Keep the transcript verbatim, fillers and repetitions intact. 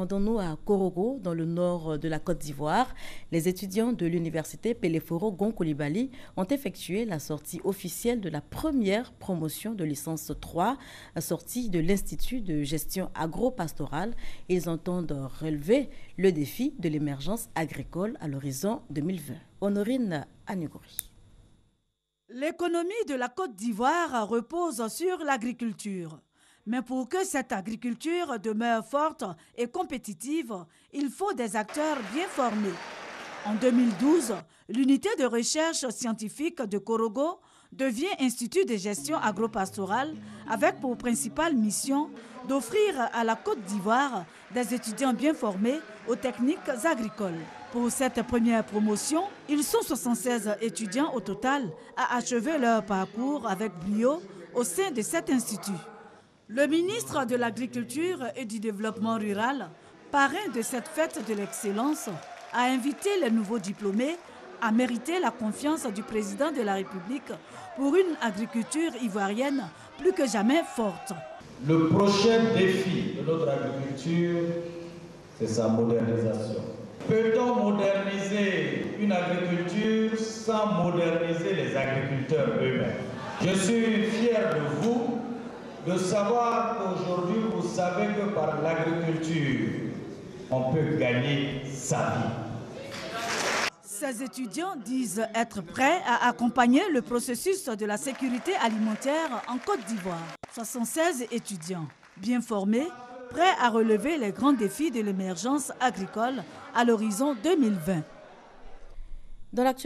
rendons-nous à Korogo, dans le nord de la Côte d'Ivoire. Les étudiants de l'université Peleforo Gon Coulibaly ont effectué la sortie officielle de la première promotion de licence trois, sortie de l'Institut de gestion agro-pastorale. Ils entendent relever le défi de l'émergence agricole à l'horizon deux mille vingt. Honorine Anuguri. L'économie de la Côte d'Ivoire repose sur l'agriculture. Mais pour que cette agriculture demeure forte et compétitive, il faut des acteurs bien formés. En deux mille douze, l'unité de recherche scientifique de Korogo devient Institut de gestion agro-pastorale avec pour principale mission d'offrir à la Côte d'Ivoire des étudiants bien formés aux techniques agricoles. Pour cette première promotion, ils sont soixante-seize étudiants au total à achever leur parcours avec brio au sein de cet institut. Le ministre de l'Agriculture et du Développement rural, parrain de cette fête de l'excellence, a invité les nouveaux diplômés à mériter la confiance du président de la République pour une agriculture ivoirienne plus que jamais forte. Le prochain défi de notre agriculture, c'est sa modernisation. Peut-on moderniser une agriculture sans moderniser les agriculteurs eux-mêmes? Je suis fier de vous de savoir qu'aujourd'hui, vous savez que par l'agriculture, on peut gagner sa vie. Ces étudiants disent être prêts à accompagner le processus de la sécurité alimentaire en Côte d'Ivoire. soixante-seize étudiants bien formés, prêts à relever les grands défis de l'émergence agricole à l'horizon deux mille vingt. Dans